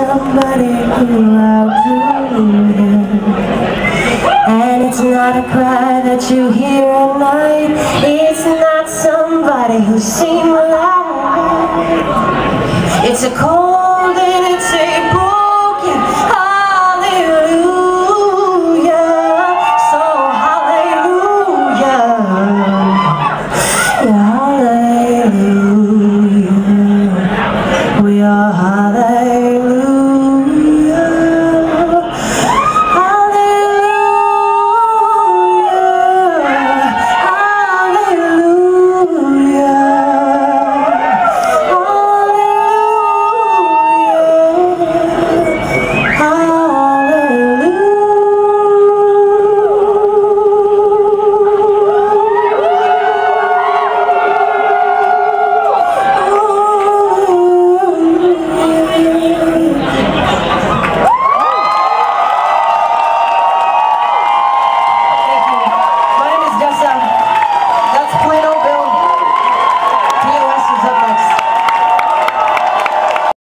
somebody who outgrew them. And it's not a cry that you hear at night. It's not somebody who seemed alive. It's a cold